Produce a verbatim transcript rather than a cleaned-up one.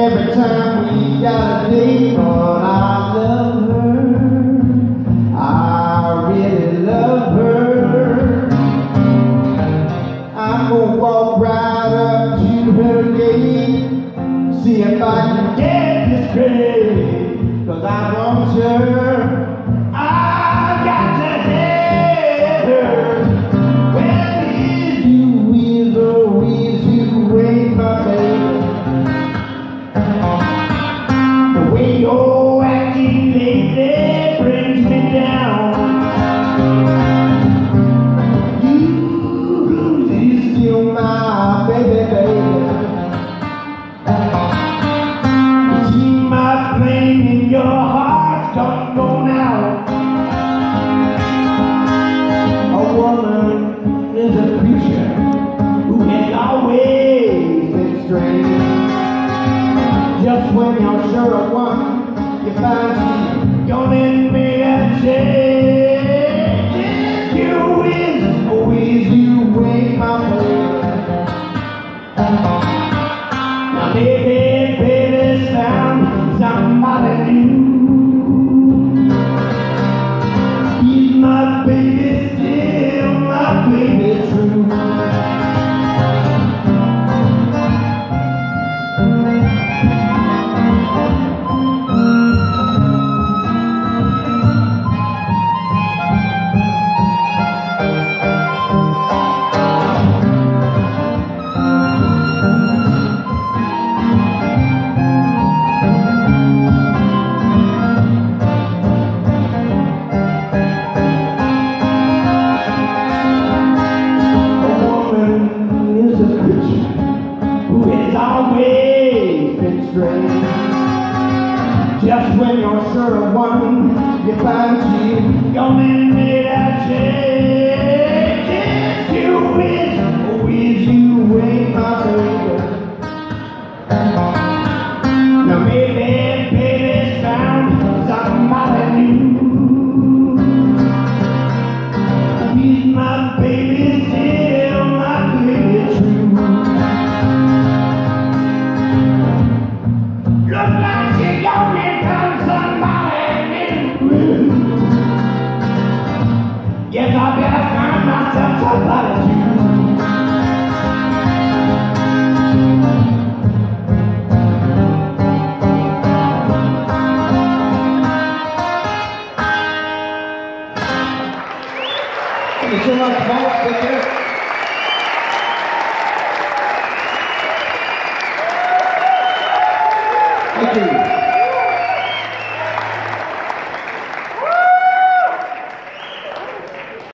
every time we got a date, but I love her, I really love her. I'm gonna walk right up to her gate, see if I can get this straight, 'cause I want her, I got to have her. Well, is you, is or is you ain't my baby. The way you're acting lately brings me down. You, you're still my baby, baby. You see my flame in your heart, don't go now. A woman is a creature who has always been strange. Just when you're sure of one, you find you're in me a change. If you is, oh is you ain't my baby. Now baby, baby's found somebody new. He's my baby still, my baby true. Who has always been strange. Just when you're sure of one, you find you, your man made a change. Yes, you is, oh is you ain't my baby. Now maybe baby's found somebody new. He's my baby still, my baby true. Look like she only found somebody new. Guess I better find myself somebody too. Thank you so much, folks. Take care. Thank you.